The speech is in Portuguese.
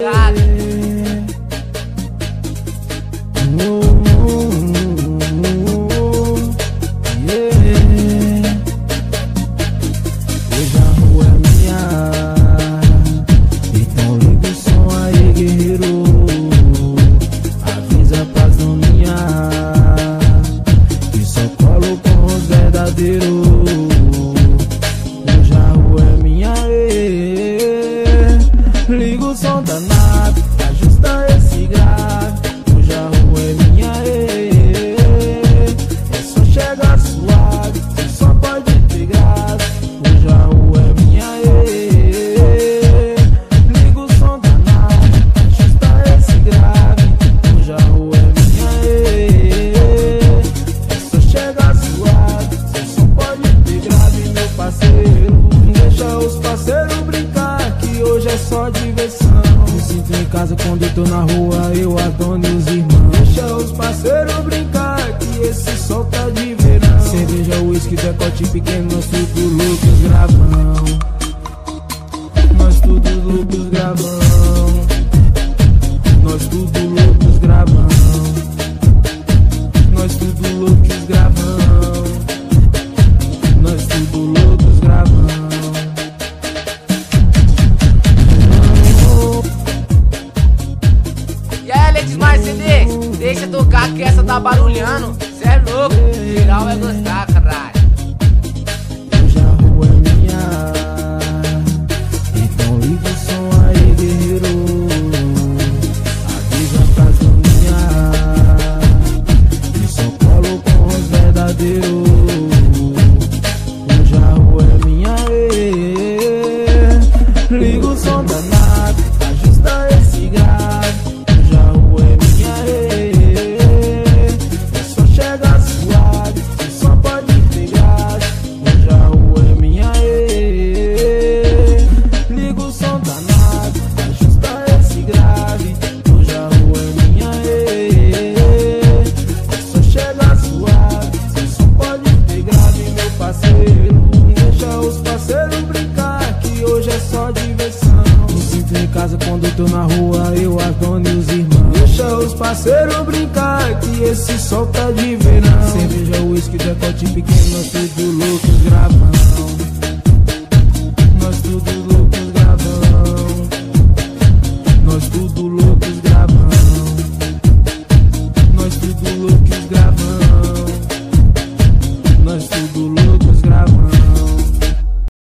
Hoje a rua é minha, então liga o som aí, guerreiro. Avisa pra zoninha que só colo com os verdadeiros. Hoje a rua é minha, liga o som danado, ajusta esse grave. Hoje a rua é minha, é só chegar suave, você só pode ter graça. Hoje a rua é minha, liga o som danado, ajusta esse grave. Hoje a rua é minha, é só chegar suave, você só pode ter grave, meu parceiro. Deixa os parceiros brincar, que hoje é só diversão. Me sinto em casa quando eu tô na rua, eu, a dona e os irmãos. Deixa os parceiros brincar, que esse sol tá de verão. Cerveja, uísque, decote pequeno, nós tudo loucos gravão. Nós tudo loucos gravão. Nós tudo loucos gravão. Nós tudo loucos gravão. Nós tudo loucos gravão. E aí, Ledes Mais CDs, deixa tocar que essa tá barulhando. Cê é louco, geral vai gostar, caralho. Hoje a rua é minha, então liga o som aí, guerreiro. Avisa pra zoninha que só colo com os verdadeiros. Hoje a rua é minha, liga o som danado, ajusta esse grave. Hoje a rua é minha, é só chegar suave, você só pode ter graça. Hoje a rua é minha, liga o som danado, ajusta esse grave. Hoje a rua é minha, é só chegar suave, você só pode ter grave, meu parceiro. Deixa os parceiros brincar, que hoje é só diversão. Me sinto em casa quando eu tô na rua, eu, a dona e os irmãos. Deixa os parceiros brincar, que esse sol tá de verão. Cerveja, uísque, decote pequeno, nós tudo loucos gravando.